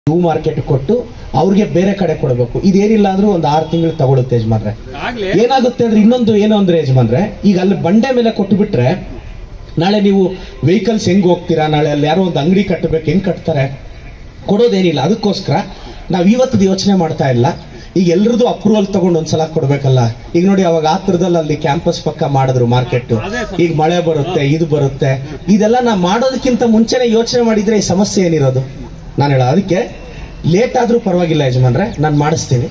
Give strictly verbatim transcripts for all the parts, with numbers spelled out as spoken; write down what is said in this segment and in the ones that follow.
ಹೂ market ಕೊಟ್ಟು ಅವ್ರಿಗೆ ಬೇರೆ ಕಡೆ ಕೊಡಬೇಕು. ಇದೇನಿಲ್ಲ ಅಂದ್ರೂ ಒಂದು ಆರು ತಿಂಗಳು ತಗೊಳುತ್ತೆ ಯಜಮಾನ್ರೆ. ಏನಾಗುತ್ತೆ ಅಂದ್ರೆ ಇನ್ನೊಂದು ಏನು ಅಂದ್ರೆ ಯಜಮಾನ್ರೆ, ಈಗ ಅಲ್ಲಿ ಬಂಡೆ ಮೇಲೆ ಕೊಟ್ಟು ಬಿಟ್ರೆ ನಾಳೆ ನೀವು ವೆಹಿಕಲ್ಸ್ ಹೆಂಗ್ ಹೋಗ್ತೀರಾ, ನಾಳೆ ಅಲ್ಲಿ ಯಾರೋ ಒಂದು ಅಂಗಡಿ ಕಟ್ಟಬೇಕು, ಹೆಂಗ್ ಕಟ್ತಾರೆ, ಕೊಡೋದೇನಿಲ್ಲ. ಅದಕ್ಕೋಸ್ಕರ ನಾವ್ ಇವತ್ತು ಯೋಚನೆ ಮಾಡ್ತಾ ಇಲ್ಲ. ಈಗ ಎಲ್ರದ್ದು ಅಪ್ರೂವಲ್ ತಗೊಂಡು ಒಂದ್ಸಲ ಕೊಡ್ಬೇಕಲ್ಲ. ಈಗ ನೋಡಿ ಅವಾಗ ಆತ್ರದಲ್ಲಿ ಅಲ್ಲಿ ಕ್ಯಾಂಪಸ್ ಪಕ್ಕ ಮಾಡಿದ್ರು ಮಾರ್ಕೆಟ್. ಈಗ ಮಳೆ ಬರುತ್ತೆ, ಇದು ಬರುತ್ತೆ, ಇದೆಲ್ಲ ನಾ ಮಾಡೋದಕ್ಕಿಂತ ಮುಂಚೆನೆ ಯೋಚನೆ ಮಾಡಿದ್ರೆ ಈ ಸಮಸ್ಯೆ ಏನಿರೋದು ನಾನು ಹೇಳ. ಅದಕ್ಕೆ ಲೇಟ್ ಆದ್ರೂ ಪರವಾಗಿಲ್ಲ ಯಜಮಾನ್ರೆ, ನಾನು ಮಾಡಿಸ್ತೀನಿ.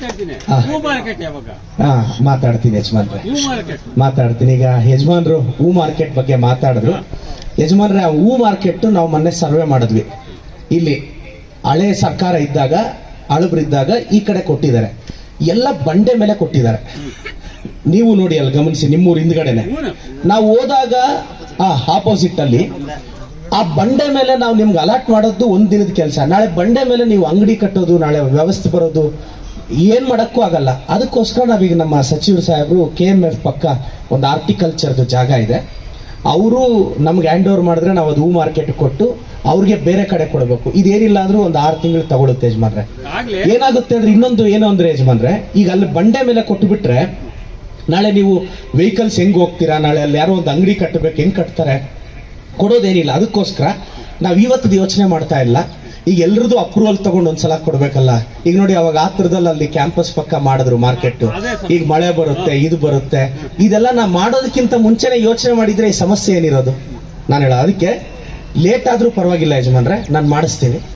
ಹಾ ಮಾತಾಡ್ತೀನಿ ಯಜಮಾನ್ರೆ, ಮಾತಾಡ್ತೀನಿ. ಈಗ ಯಜಮಾನ್ರು ಹೂ ಮಾರ್ಕೆಟ್ ಬಗ್ಗೆ ಮಾತಾಡಿದ್ರು. ಯಜಮಾನ್ರೆ, ಆ ಹೂ ಮಾರ್ಕೆಟ್ ನಾವು ಮೊನ್ನೆ ಸರ್ವೆ ಮಾಡಿದ್ವಿ. ಇಲ್ಲಿ ಹಳೆ ಸರ್ಕಾರ ಇದ್ದಾಗ, ಅಳಬ್ರಿದ್ದಾಗ ಈ ಕಡೆ ಕೊಟ್ಟಿದ್ದಾರೆ, ಎಲ್ಲ ಬಂಡೆ ಮೇಲೆ ಕೊಟ್ಟಿದ್ದಾರೆ. ನೀವು ನೋಡಿ ಅಲ್ಲಿ ಗಮನಿಸಿ, ನಿಮ್ಮೂರ್ ಹಿಂದ್ಗಡೆನೆ ನಾವು ಹೋದಾಗ ಆ ಆಪೋಸಿಟ್ ಅಲ್ಲಿ ಆ ಬಂಡೆ ಮೇಲೆ ನಾವು ನಿಮ್ಗೆ ಅಲಾಟ್ ಮಾಡೋದು ಒಂದ್ ದಿನದ ಕೆಲಸ. ನಾಳೆ ಬಂಡೆ ಮೇಲೆ ನೀವು ಅಂಗಡಿ ಕಟ್ಟೋದು, ನಾಳೆ ವ್ಯವಸ್ಥೆ ಬರೋದು ಏನ್ ಮಾಡಕ್ಕೂ ಆಗಲ್ಲ. ಅದಕ್ಕೋಸ್ಕರ ನಾವೀಗ ನಮ್ಮ ಸಚಿವರು ಸಾಹೇಬರು ಕೆ ಎಂ ಎಫ್ ಪಕ್ಕ ಒಂದು ಆರ್ಟಿಕಲ್ಚರ್ದು ಜಾಗ ಇದೆ, ಅವರು ನಮ್ಗೆ ಹ್ಯಾಂಡ್ ಓವರ್ ಮಾಡಿದ್ರೆ ನಾವು ಅದು ಹೂ ಮಾರ್ಕೆಟ್ ಕೊಟ್ಟು ಅವ್ರಿಗೆ ಬೇರೆ ಕಡೆ ಕೊಡಬೇಕು. ಇದೇನಿಲ್ಲ ಅಂದ್ರೂ ಒಂದು ಆರು ತಿಂಗಳು ತಗೊಳುತ್ತೆ ಯಜಮಾನ್ರೆ. ಏನಾಗುತ್ತೆ ಅಂದ್ರೆ ಇನ್ನೊಂದು ಏನು ಅಂದ್ರೆ ಯಜಮಾನ್ರೆ, ಈಗ ಅಲ್ಲಿ ಬಂಡೆ ಮೇಲೆ ಕೊಟ್ಟು ಬಿಟ್ರೆ ನಾಳೆ ನೀವು ವೆಹಿಕಲ್ಸ್ ಹೆಂಗ್ ಹೋಗ್ತೀರಾ, ನಾಳೆ ಅಲ್ಲಿ ಯಾರೋ ಒಂದು ಅಂಗಡಿ ಕಟ್ಟಬೇಕು, ಹೆಂಗ್ ಕಟ್ತಾರೆ, ಕೊಡೋದೇನಿಲ್ಲ. ಅದಕ್ಕೋಸ್ಕರ ನಾವ್ ಇವತ್ತು ಯೋಚನೆ ಮಾಡ್ತಾ ಇಲ್ಲ. ಈಗ ಎಲ್ರದ್ದು ಅಪ್ರೂವಲ್ ತಗೊಂಡು ಒಂದ್ಸಲ ಕೊಡ್ಬೇಕಲ್ಲ. ಈಗ ನೋಡಿ ಅವಾಗ ಆತ್ರದಲ್ಲಿ ಅಲ್ಲಿ ಕ್ಯಾಂಪಸ್ ಪಕ್ಕ ಮಾಡಿದ್ರು ಮಾರ್ಕೆಟ್. ಈಗ ಮಳೆ ಬರುತ್ತೆ, ಇದು ಬರುತ್ತೆ, ಇದೆಲ್ಲ ನಾ ಮಾಡೋದಕ್ಕಿಂತ ಮುಂಚೆನೆ ಯೋಚನೆ ಮಾಡಿದ್ರೆ ಈ ಸಮಸ್ಯೆ ಏನಿರೋದು ನಾನು ಹೇಳ. ಅದಕ್ಕೆ ಲೇಟ್ ಆದ್ರೂ ಪರವಾಗಿಲ್ಲ ಯಜಮಾನ್ರೆ, ನಾನು ಮಾಡಿಸ್ತೀನಿ.